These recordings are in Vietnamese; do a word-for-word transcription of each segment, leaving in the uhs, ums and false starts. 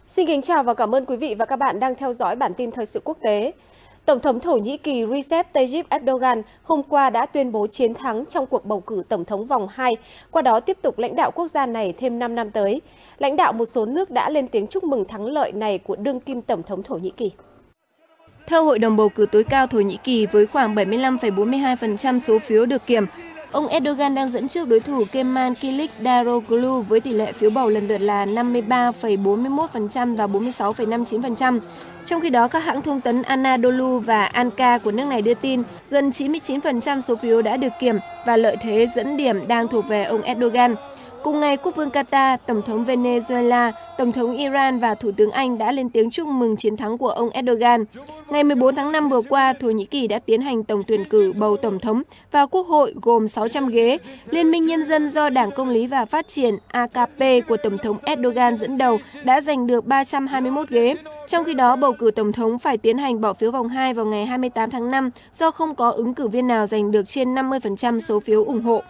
Xin kính chào và cảm ơn quý vị và các bạn đang theo dõi bản tin thời sự quốc tế. Tổng thống Thổ Nhĩ Kỳ Recep Tayyip Erdogan hôm qua đã tuyên bố chiến thắng trong cuộc bầu cử tổng thống vòng hai, qua đó tiếp tục lãnh đạo quốc gia này thêm năm năm tới. Lãnh đạo một số nước đã lên tiếng chúc mừng thắng lợi này của đương kim tổng thống Thổ Nhĩ Kỳ. Theo Hội đồng bầu cử tối cao Thổ Nhĩ Kỳ với khoảng bảy mươi lăm phẩy bốn mươi hai phần trăm số phiếu được kiểm, ông Erdogan đang dẫn trước đối thủ Kemal Kılıçdaroğlu với tỷ lệ phiếu bầu lần lượt là năm mươi ba phẩy bốn mươi mốt phần trăm và bốn mươi sáu phẩy năm mươi chín phần trăm. Trong khi đó, các hãng thông tấn Anadolu và Anka của nước này đưa tin gần chín mươi chín phần trăm số phiếu đã được kiểm và lợi thế dẫn điểm đang thuộc về ông Erdogan. Cùng ngày, Quốc vương Qatar, Tổng thống Venezuela, Tổng thống Iran và Thủ tướng Anh đã lên tiếng chúc mừng chiến thắng của ông Erdogan. Ngày mười bốn tháng năm vừa qua, Thổ Nhĩ Kỳ đã tiến hành tổng tuyển cử bầu Tổng thống và Quốc hội gồm sáu trăm ghế. Liên minh Nhân dân do Đảng Công lý và Phát triển A K P của Tổng thống Erdogan dẫn đầu đã giành được ba trăm hai mươi mốt ghế. Trong khi đó, bầu cử Tổng thống phải tiến hành bỏ phiếu vòng hai vào ngày hai mươi tám tháng năm do không có ứng cử viên nào giành được trên năm mươi phần trăm số phiếu ủng hộ.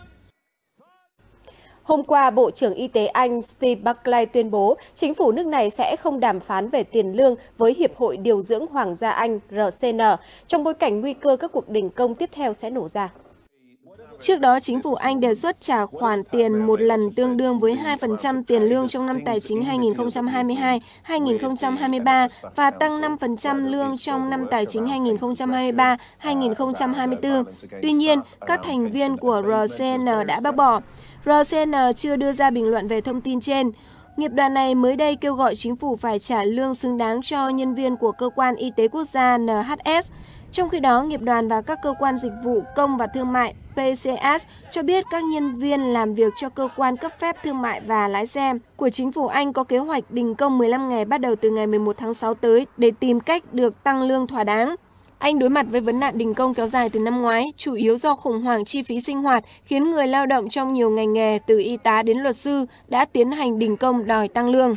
Hôm qua, Bộ trưởng Y tế Anh Steve Barclay tuyên bố chính phủ nước này sẽ không đàm phán về tiền lương với Hiệp hội Điều dưỡng Hoàng gia Anh R C N trong bối cảnh nguy cơ các cuộc đình công tiếp theo sẽ nổ ra. Trước đó, chính phủ Anh đề xuất trả khoản tiền một lần tương đương với hai phần trăm tiền lương trong năm tài chính hai nghìn không trăm hai mươi hai hai nghìn không trăm hai mươi ba và tăng năm phần trăm lương trong năm tài chính hai nghìn không trăm hai mươi ba hai nghìn không trăm hai mươi tư. Tuy nhiên, các thành viên của R C N đã bác bỏ. R C N chưa đưa ra bình luận về thông tin trên. Nghiệp đoàn này mới đây kêu gọi chính phủ phải trả lương xứng đáng cho nhân viên của Cơ quan Y tế Quốc gia N H S. Trong khi đó, nghiệp đoàn và các cơ quan dịch vụ công và thương mại P C S cho biết các nhân viên làm việc cho cơ quan cấp phép thương mại và lái xe của chính phủ Anh có kế hoạch đình công mười lăm ngày bắt đầu từ ngày mười một tháng sáu tới để tìm cách được tăng lương thỏa đáng. Anh đối mặt với vấn nạn đình công kéo dài từ năm ngoái, chủ yếu do khủng hoảng chi phí sinh hoạt, khiến người lao động trong nhiều ngành nghề từ y tá đến luật sư đã tiến hành đình công đòi tăng lương.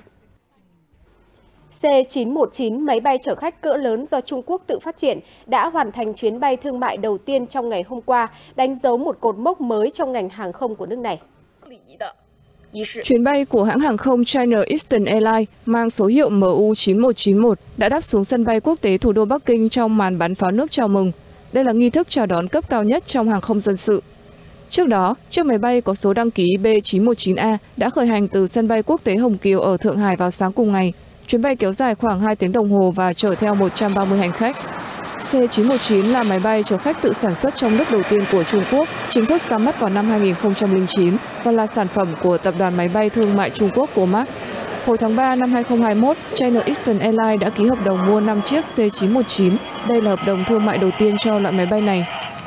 C chín một chín, máy bay chở khách cỡ lớn do Trung Quốc tự phát triển, đã hoàn thành chuyến bay thương mại đầu tiên trong ngày hôm qua, đánh dấu một cột mốc mới trong ngành hàng không của nước này. Chuyến bay của hãng hàng không China Eastern Airlines mang số hiệu M U chín một chín một đã đáp xuống sân bay quốc tế thủ đô Bắc Kinh trong màn bắn pháo nước chào mừng. Đây là nghi thức chào đón cấp cao nhất trong hàng không dân sự. Trước đó, chiếc máy bay có số đăng ký B chín một chín A đã khởi hành từ sân bay quốc tế Hồng Kiều ở Thượng Hải vào sáng cùng ngày. Chuyến bay kéo dài khoảng hai tiếng đồng hồ và chở theo một trăm ba mươi hành khách. C chín một chín là máy bay chở khách tự sản xuất trong nước đầu tiên của Trung Quốc, chính thức ra mắt vào năm hai nghìn không trăm lẻ chín và là sản phẩm của tập đoàn máy bay thương mại Trung Quốc Comac. Hồi tháng ba năm hai nghìn không trăm hai mươi mốt, China Eastern Airlines đã ký hợp đồng mua năm chiếc C chín một chín. Đây là hợp đồng thương mại đầu tiên cho loại máy bay này.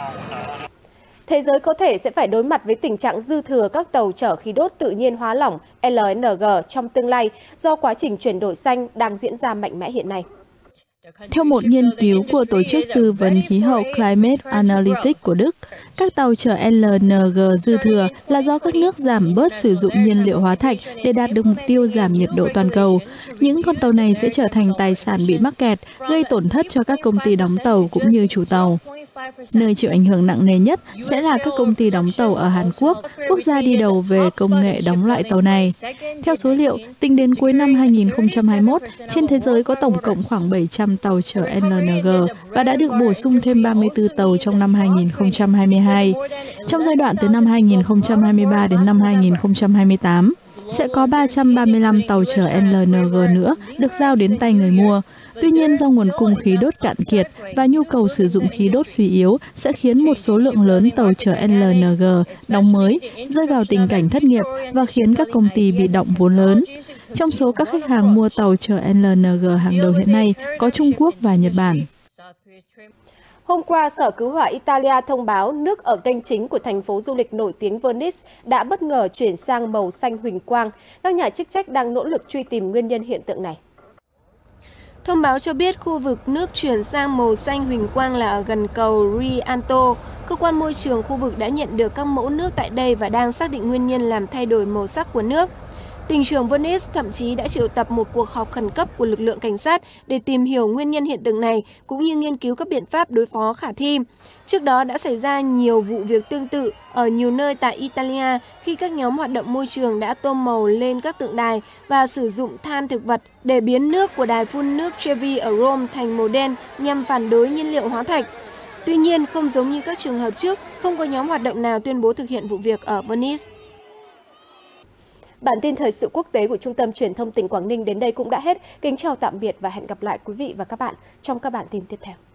Thế giới có thể sẽ phải đối mặt với tình trạng dư thừa các tàu chở khí đốt tự nhiên hóa lỏng L N G trong tương lai do quá trình chuyển đổi xanh đang diễn ra mạnh mẽ hiện nay. Theo một nghiên cứu của Tổ chức Tư vấn Khí hậu Climate Analytics của Đức, các tàu chở L N G dư thừa là do các nước giảm bớt sử dụng nhiên liệu hóa thạch để đạt được mục tiêu giảm nhiệt độ toàn cầu. Những con tàu này sẽ trở thành tài sản bị mắc kẹt, gây tổn thất cho các công ty đóng tàu cũng như chủ tàu. Nơi chịu ảnh hưởng nặng nề nhất sẽ là các công ty đóng tàu ở Hàn Quốc, quốc gia đi đầu về công nghệ đóng loại tàu này. Theo số liệu, tính đến cuối năm hai nghìn không trăm hai mươi mốt, trên thế giới có tổng cộng khoảng bảy trăm tàu chở L N G và đã được bổ sung thêm ba mươi tư tàu trong năm hai nghìn không trăm hai mươi hai. Trong giai đoạn từ năm hai nghìn không trăm hai mươi ba đến năm hai nghìn không trăm hai mươi tám, sẽ có ba trăm ba mươi lăm tàu chở L N G nữa được giao đến tay người mua. Tuy nhiên, do nguồn cung khí đốt cạn kiệt và nhu cầu sử dụng khí đốt suy yếu sẽ khiến một số lượng lớn tàu chở L N G đóng mới rơi vào tình cảnh thất nghiệp và khiến các công ty bị động vốn lớn. Trong số các khách hàng mua tàu chở L N G hàng đầu hiện nay có Trung Quốc và Nhật Bản. Hôm qua, Sở Cứu hỏa Italia thông báo nước ở kênh chính của thành phố du lịch nổi tiếng Venice đã bất ngờ chuyển sang màu xanh huỳnh quang. Các nhà chức trách đang nỗ lực truy tìm nguyên nhân hiện tượng này. Thông báo cho biết khu vực nước chuyển sang màu xanh huỳnh quang là ở gần cầu Rialto. Cơ quan môi trường khu vực đã nhận được các mẫu nước tại đây và đang xác định nguyên nhân làm thay đổi màu sắc của nước. Tỉnh trưởng Venice thậm chí đã triệu tập một cuộc họp khẩn cấp của lực lượng cảnh sát để tìm hiểu nguyên nhân hiện tượng này, cũng như nghiên cứu các biện pháp đối phó khả thi. Trước đó đã xảy ra nhiều vụ việc tương tự ở nhiều nơi tại Italia khi các nhóm hoạt động môi trường đã tô màu lên các tượng đài và sử dụng than thực vật để biến nước của đài phun nước Trevi ở Rome thành màu đen nhằm phản đối nhiên liệu hóa thạch. Tuy nhiên, không giống như các trường hợp trước, không có nhóm hoạt động nào tuyên bố thực hiện vụ việc ở Venice. Bản tin thời sự quốc tế của Trung tâm Truyền thông tỉnh Quảng Ninh đến đây cũng đã hết. Kính chào tạm biệt và hẹn gặp lại quý vị và các bạn trong các bản tin tiếp theo.